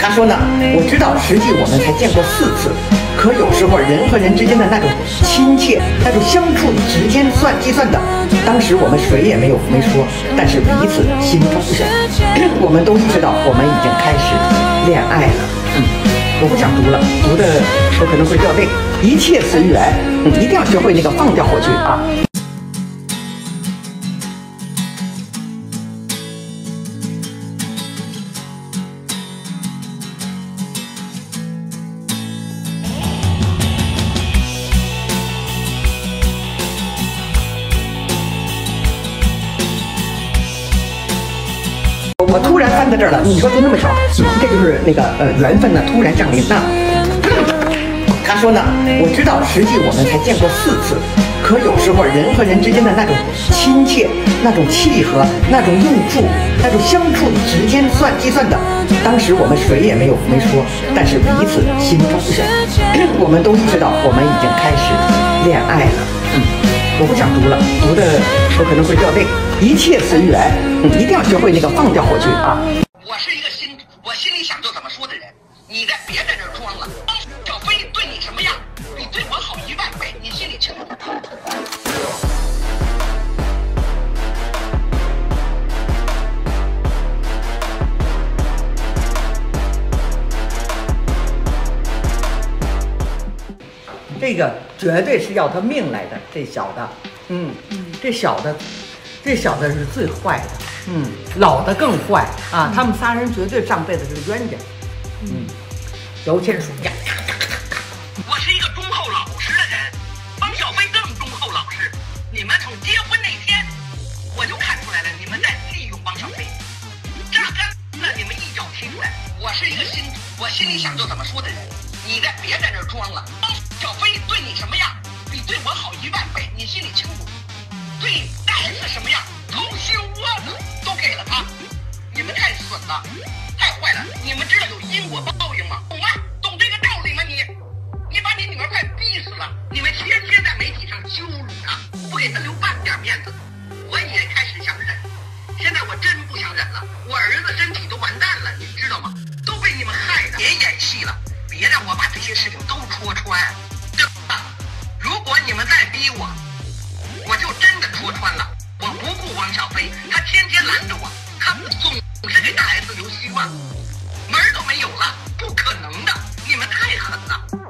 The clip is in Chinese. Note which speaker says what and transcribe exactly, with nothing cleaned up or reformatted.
Speaker 1: 他说呢，我知道实际我们才见过四次，可有时候人和人之间的那种亲切，那种相处时间算计算的，当时我们谁也没有没说，但是彼此心中人，我们都意识到我们已经开始恋爱了。嗯，我不想读了，读的我可能会掉泪。一切随缘，嗯，一定要学会那个放掉过去啊。我突然翻到这儿了，你说就那么巧，这就是那个呃缘分呢突然降临那。他说呢，我知道实际我们才见过四次，可有时候人和人之间的那种亲切、那种契合、那种用处、那种相处时间算计算的，当时我们谁也没有没说，但是彼此心中人，我们都意识到我们已经开始恋爱了。嗯，我不想读了，读的我可能会掉泪。一切随缘，嗯，一定要学会那个放掉过去啊。
Speaker 2: 我是一个心，我心里想就怎么说的人，你在别在这装了。小飞对你什么样，比对我好一万倍，你心里清楚。
Speaker 1: 这个绝对是要他命来的，这小的，嗯，这小的。这小的是最坏的，嗯，老的更坏啊！他们仨人绝对上辈子是冤家，嗯，摇钱树呀，
Speaker 2: 我是一个忠厚老实的人，汪小菲更忠厚老实。你们从结婚那天，我就看出来了，你们在利用汪小菲，榨干了你们一脚踢出来。我是一个心，我心里想就怎么说的人，你在别在这装了。汪小菲对你什么样，比对我好一万倍，你心里清楚。对大 S 什么样，掏心窝子都给了他，你们太损了，太坏了！你们知道有因果报应吗？懂吗？懂这个道理吗？你，你把你女儿快逼死了，你们天天在媒体上羞辱她，不给她留半点面子。我也开始想忍，现在我真不想忍了。我儿子身体都完蛋了，你知道吗？都被你们害的。别演戏了，别让我把这些事情都戳穿，对吧？如果你们再逼我，我就真的戳穿了。我不顾汪小菲，他天天拦着我，他总是给大 S 留希望，门儿都没有了，不可能的，你们太狠了。